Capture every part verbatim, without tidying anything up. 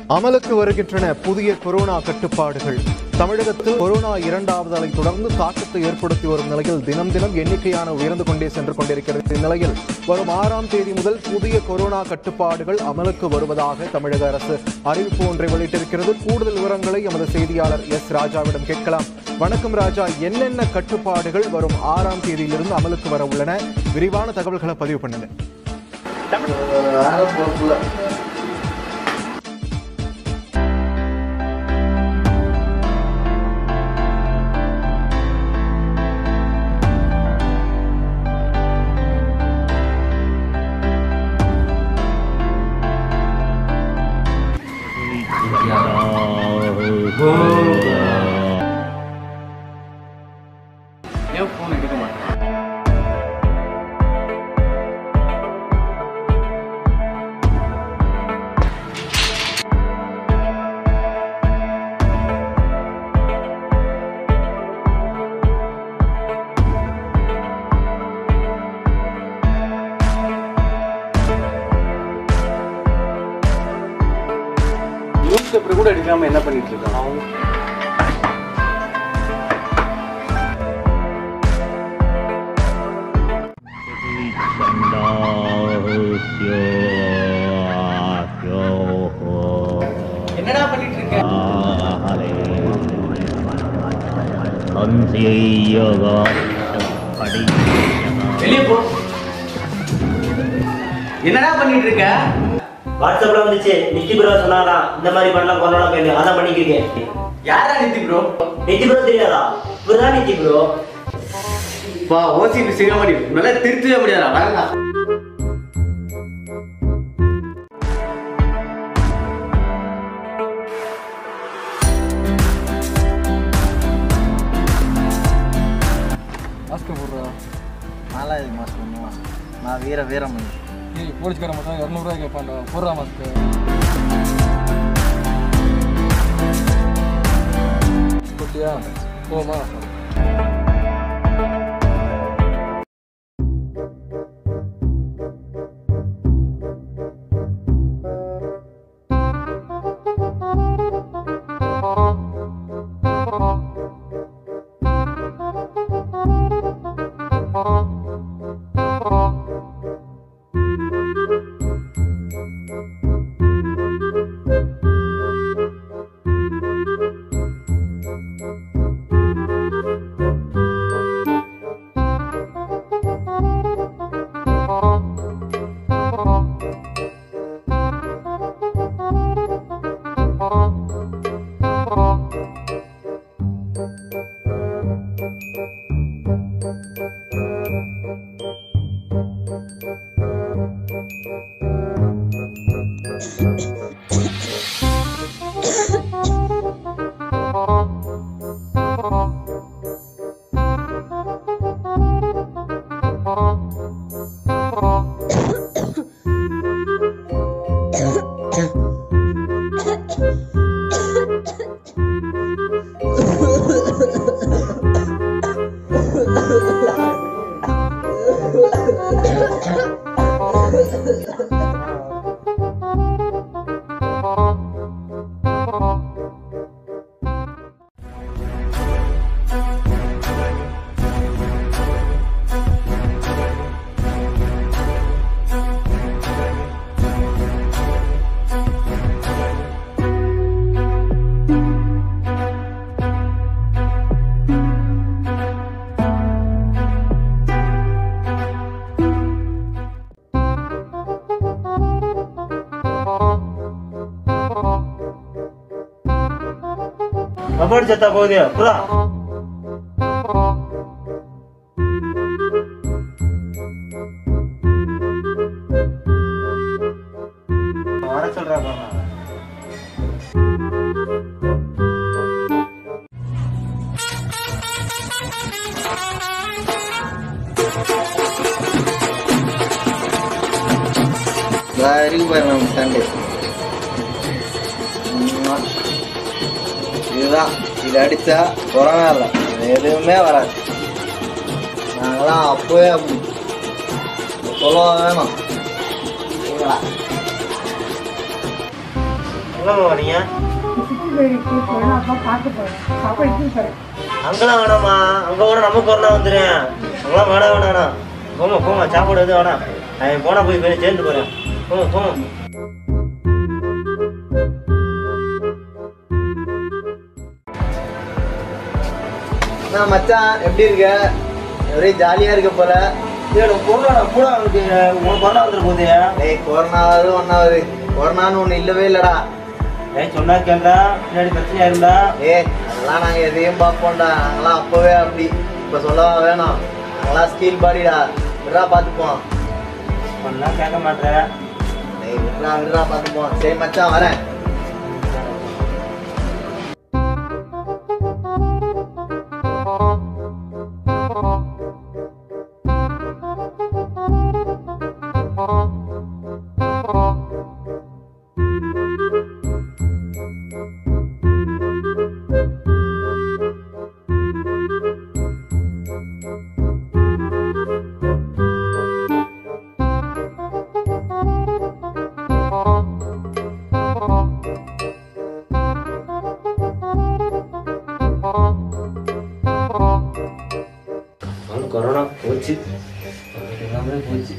அமலுக்கு வருகின்றன புதிய கொரோனா கட்டுப்பாடுகள். தமிழகத்தில் கொரோனா இரண்டாவது அலை தொடர்ந்து தாக்கத்தை ஏற்படுத்தி வரும் நிலையில் தினம் தினம் எண்ணிக்கையான உயர்ந்து கொண்டே சென்று கொண்டிருக்கிறது. இந்நிலையில் வரும் ஆறாம் தேதி முதல் புதிய கொரோனா கட்டுப்பாடுகள் அமலுக்கு வருவதாக தமிழக அரசு அறிவிப்பு ஒன்றை வெளியிட்டிருக்கிறது. கூடுதல் விவரங்களை எமது செய்தியாளர் எஸ் ராஜாவிடம் கேட்கலாம். வணக்கம் ராஜா, என்னென்ன கட்டுப்பாடுகள் வரும் ஆறாம் தேதியிலிருந்து அமலுக்கு வர உள்ளன? விரிவான தகவல்களை பதிவு பண்ணுங்க. கூட எடுக்காம என்ன பண்ணிட்டு இருக்கோம்? என்னடா பண்ணிட்டு இருக்க? வெளியே போ. என்னடா பண்ணிட்டு இருக்க? வாட்ஸ்அப்ல வந்துச்சு, நித்தி ப்ரோ சொன்னாரா இந்த மாதிரி பண்ணலாம் கொரோனா கேள்வி, அதான் பண்ணிக்கிறேன். யாரா நித்தி ப்ரோ? நித்தி ப்ரோ தெரியாதா? இவர்தான் நித்தி ப்ரோ. பா ஓசிபி செய்ய முடியும், நல்லா திருத்தவே முடியாதா? வரங்க மாஸ்க் போடுறா. நல்லா இது மாஸ்க் பண்ணுவா. நான் வீர வீரமணி. ஏய் போலீஸ்கார மட்டும் இரநூறுவா கேட்பான்டா, போடுறா மாஸ்க்கு. போட்டியா? போமா. கபடி சத்தா போகுது புறா. வர சொல்றா. சண்டே இதுதான். இது அடித்தா கொரோனா இல்லை, எதுவுமே வராது. நாங்களாம் அப்போவே அப்படி சொல்ல வேணும். எங்கம்மா நீங்க அங்கெல்லாம் வேணாமா, அங்க கூட நம்ம கொரோனா வந்துடுறேன். அங்கெல்லாம் வேணாம் வேணாம் வேணாம். போமா போமா, சாப்பாடு எதுவும் வேணாம். நான் போனா போய் போய் சேர்ந்து போறேன். போமா போமா. நான் மச்சான் எப்படி இருக்க? ஒரே ஜாலியா இருக்க போல. கொரோனா கூட உனக்கு கொரோனா வந்துட போகுது. ஏய் கொரோனாவது ஒன்னாவது கொரோனான்னு ஒண்ணு இல்லவே இல்லடா. ஏய் சொன்னா கேட்டா பின்னாடி பிரச்சனையா இருந்தா ஏ அதெல்லாம் நாங்க எதையும் பார்ப்போம்டா. நாங்களாம் அப்பவே அப்படி. இப்ப சொல்லவா வேணாம். நாங்களாம் ஸ்கீல் பாடிடா. விட்றா பார்த்துப்போம். ஒன்னா கேட்க மாட்டேன். ஏய் விட்றா விட்றா பார்த்துப்போம். சரி மச்சான் வரேன். கொரோனா போச்சு, எல்லாமே போச்சு.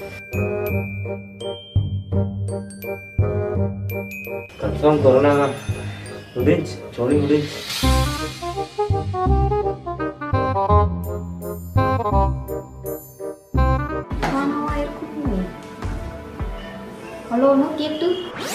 கன்ஃபார்ம் கொரோனா முடிஞ்சு, சொல்லி முடிஞ்சு. ஹலோ நோ கேட்டு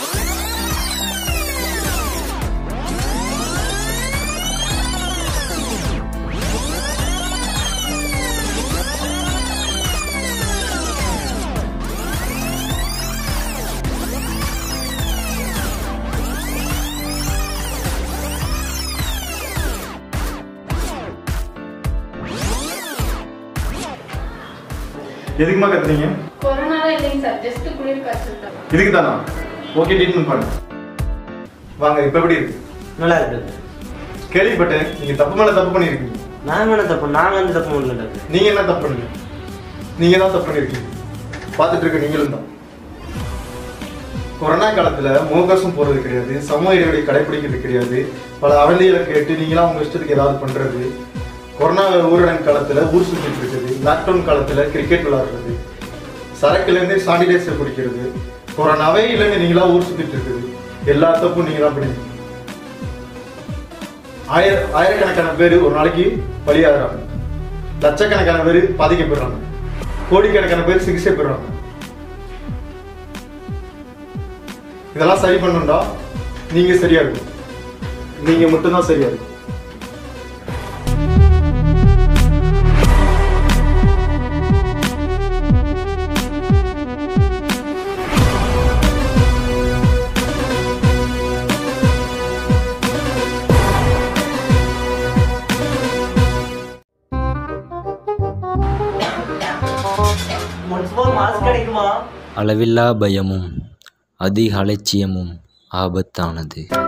எதுக்குமா கத்துறீங்க? கொரோனால இல்லைங்க சார், ஜஸ்ட் குளிர் காய்ச்சல் தான். இதுக்கு தானா? ஓகே ட்ரீட்மெண்ட் பண்ணு. வாங்க இப்போ எப்படி இருக்கு? நல்லா இருக்கு. கேள்விப்பட்டேன் நீங்க தப்பு மேல தப்பு பண்ணிருக்கீங்க. நான் என்ன தப்பு? நான் வந்து தப்பு பண்ணல. நீங்க என்ன தப்பு பண்ணீங்க? நீங்க தான் தப்பு பண்ணிருக்கீங்க. பார்த்துட்டு இருக்க நீங்களும் தான். கொரோனா காலத்துல முகக்கவசம் போடுறது கிடையாது, சமூக இடைவெளி கடைபிடிக்கிறது கிடையாது, பல அவதிகளை கேட்டு நீங்களாம் உங்க இஷ்டத்துக்கு ஏதாவது பண்றது, கொரோனா ஊரடங்கு காலத்துல ஊர் சுற்றிட்டு இருக்குது, லாக்டவுன் காலத்துல கிரிக்கெட் விளையாடுறது, சரக்குல இருந்து சானிடைசர் குடிக்கிறது, கொரோனாவே இல்லைன்னு நீங்களா ஊர் சுத்திட்டு இருக்குது. எல்லா தப்பும் நீங்க தான் பண்ணீங்க. ஆயிர ஆயிரக்கணக்கான பேர் ஒரு நாளைக்கு பலியாகிறாங்க, லட்சக்கணக்கான பேர் பாதிக்கப்படுறாங்க, கோடிக்கணக்கான பேர் சிகிச்சை பெறுறாங்க. இதெல்லாம் சரி பண்ணணும்டா நீங்க சரியா இருக்கும். நீங்க மட்டும்தான் சரியா இருக்கும். கிடைக்குமா? அளவில்லா பயமும் அதிக அலட்சியமும் ஆபத்தானது.